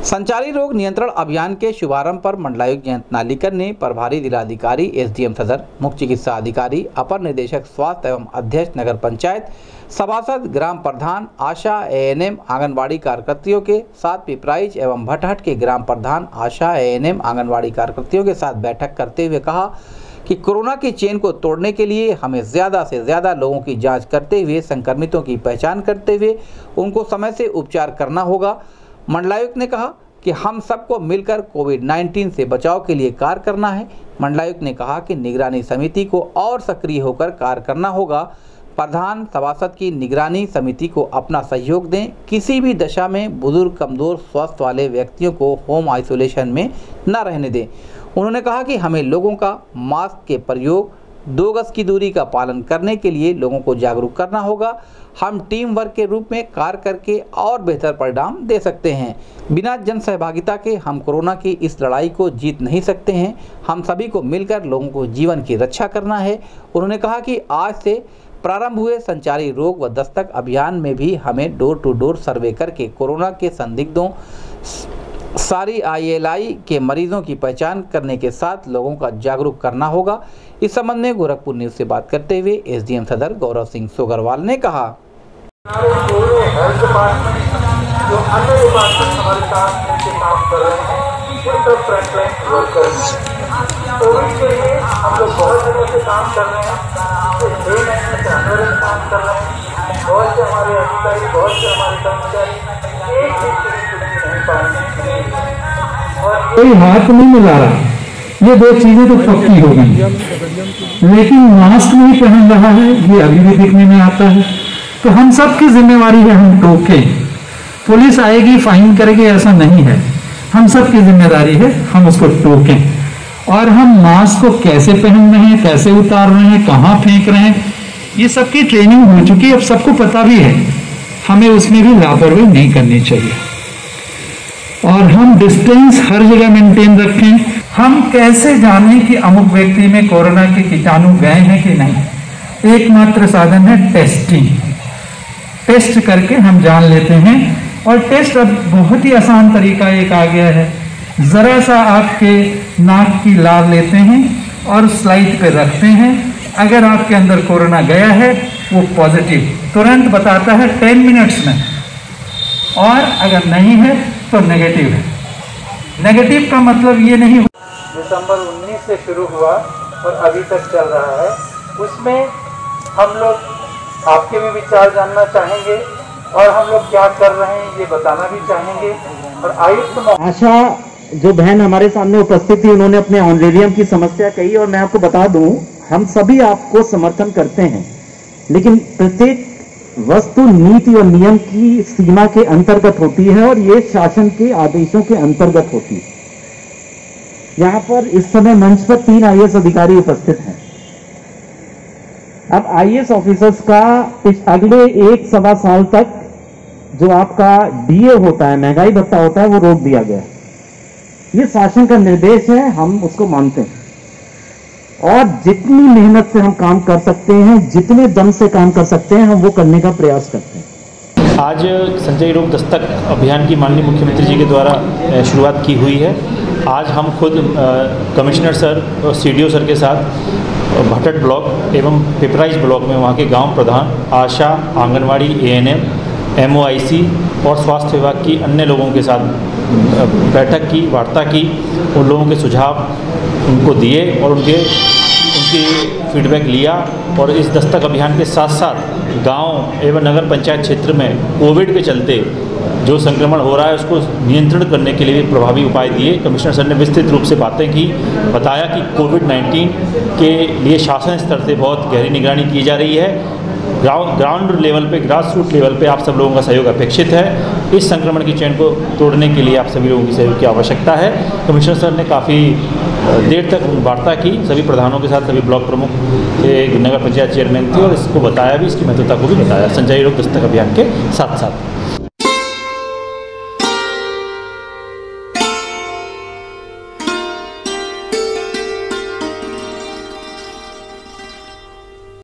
संचारी रोग नियंत्रण अभियान के शुभारंभ पर मंडलायुक्त जयंत नार्लिकर ने प्रभारी जिलाधिकारी, एसडीएम सदर, मुख्य चिकित्सा अधिकारी, अपर निदेशक स्वास्थ्य एवं अध्यक्ष नगर पंचायत, सभासद, ग्राम प्रधान, आशा, एएनएम, आंगनबाड़ी कार्यकर्तियों के साथ पिपराइच एवं भटहट के ग्राम प्रधान, आशा, एएनएम, आंगनबाड़ी कार्यकर्तियों के साथ बैठक करते हुए कहा कि कोरोना की चेन को तोड़ने के लिए हमें ज़्यादा से ज़्यादा लोगों की जांच करते हुए संक्रमितों की पहचान करते हुए उनको समय से उपचार करना होगा। मंडलायुक्त ने कहा कि हम सबको मिलकर कोविड-19 से बचाव के लिए कार्य करना है। मंडलायुक्त ने कहा कि निगरानी समिति को और सक्रिय होकर कार्य करना होगा। प्रधान, सभासद की निगरानी समिति को अपना सहयोग दें। किसी भी दशा में बुजुर्ग, कमज़ोर स्वास्थ्य वाले व्यक्तियों को होम आइसोलेशन में न रहने दें। उन्होंने कहा कि हमें लोगों का मास्क के प्रयोग, 2 गज की दूरी का पालन करने के लिए लोगों को जागरूक करना होगा। हम टीम वर्क के रूप में कार्य करके और बेहतर परिणाम दे सकते हैं। बिना जन सहभागिता के हम कोरोना की इस लड़ाई को जीत नहीं सकते हैं। हम सभी को मिलकर लोगों को जीवन की रक्षा करना है। उन्होंने कहा कि आज से प्रारंभ हुए संचारी रोग व दस्तक अभियान में भी हमें डोर टू डोर सर्वे करके कोरोना के संदिग्धों, सारी ILI के मरीजों की पहचान करने के साथ लोगों का जागरूक करना होगा। इस संबंध में गोरखपुर न्यूज से बात करते हुए एसडीएम सदर गौरव सिंह सोगरवाल ने कहा, जो अन्य डिपार्टमेंट हमारे साथ मिलकर काम कर रहे हैं, ये सब फ्रंटलाइन वर्कर्स हैं। कोविड के लिए हम लोग बहुत जगह से काम कर रहे हैं, डे नाइट में कैमरे में काम कर रहे हैं। बहुत से हमारे अधिकारी, बहुत से हमारे कर्मचारी एक दिन के लिए छुट्टी नहीं पाएंगे और कोई हाथ नहीं मिला रहा। ये 2 चीजें तो पक्की हो गई, लेकिन मास्क नहीं पहन रहा है, ये अभी भी दिखने में आता है। तो हम सब की जिम्मेवारी है, हम टोकें। पुलिस आएगी, फाइन करेगी, ऐसा नहीं है। हम सब की जिम्मेदारी है, हम उसको टोकें। और हम मास्क को कैसे पहन रहे हैं, कैसे उतार रहे हैं, कहाँ फेंक रहे हैं, ये सबकी ट्रेनिंग हो चुकी है, अब सबको पता भी है। हमें उसमें भी लापरवाही नहीं करनी चाहिए और हम डिस्टेंस हर जगह मेंटेन रखें। हम कैसे जानें कि अमुक व्यक्ति में कोरोना के कीटाणु गए हैं कि नहीं? एकमात्र साधन है टेस्टिंग। टेस्ट करके हम जान लेते हैं और टेस्ट अब बहुत ही आसान तरीका एक आ गया है। ज़रा सा आपके नाक की लार लेते हैं और स्लाइड पे रखते हैं। अगर आपके अंदर कोरोना गया है, वो पॉजिटिव तुरंत बताता है 10 मिनट्स में, और अगर नहीं है तो नेगेटिव है। नेगेटिव का मतलब ये नहीं, दिसंबर 19 से शुरू हुआ और अभी तक चल रहा है। उसमें हम लोग आपके भी विचार जानना चाहेंगे और हम लोग क्या कर रहे हैं ये बताना भी चाहेंगे। और आयुक्त आशा जो बहन हमारे सामने उपस्थित थी, उन्होंने अपने ऑनरेरियम की समस्या कही और मैं आपको बता दूं, हम सभी आपको समर्थन करते हैं, लेकिन प्रत्येक वस्तु नीति और नियम की सीमा के अंतर्गत होती है और ये शासन के आदेशों के अंतर्गत होती है। यहां पर इस समय मंच पर 3 IAS अधिकारी उपस्थित हैं। अब IAS ऑफिसर्स का इस अगले 1-1.25 साल तक जो आपका DA होता है, महंगाई भत्ता होता है, वो रोक दिया गया है। ये शासन का निर्देश है, हम उसको मानते हैं और जितनी मेहनत से हम काम कर सकते हैं, जितने दम से काम कर सकते हैं, हम वो करने का प्रयास करते हैं। आज संचारी रोग दस्तक अभियान की माननीय मुख्यमंत्री जी के द्वारा शुरुआत की हुई है। आज हम खुद कमिश्नर सर और CDO सर के साथ भटहट ब्लॉक एवं पिपराइच ब्लॉक में वहाँ के गांव प्रधान, आशा, आंगनवाड़ी, ANM, MOIC और स्वास्थ्य विभाग की अन्य लोगों के साथ बैठक की, वार्ता की। उन लोगों के सुझाव उनको दिए और उनकी फीडबैक लिया और इस दस्तक अभियान के साथ साथ गांव एवं नगर पंचायत क्षेत्र में कोविड के चलते जो संक्रमण हो रहा है उसको नियंत्रण करने के लिए भी प्रभावी उपाय दिए। कमिश्नर सर ने विस्तृत रूप से बातें की, बताया कि कोविड-19 के लिए शासन स्तर से बहुत गहरी निगरानी की जा रही है। ग्राउंड लेवल पे, ग्रास रूट लेवल पे आप सब लोगों का सहयोग अपेक्षित है। इस संक्रमण की चेन को तोड़ने के लिए आप सभी लोगों की सहयोग की आवश्यकता है। कमिश्नर सर ने काफ़ी देर तक वार्ता की सभी प्रधानों के साथ, सभी ब्लॉक प्रमुख थे, नगर पंचायत चेयरमैन थे और इसको बताया भी, इसकी महत्वता को भी बताया संचारी रोग दस्तक अभियान के साथ साथ।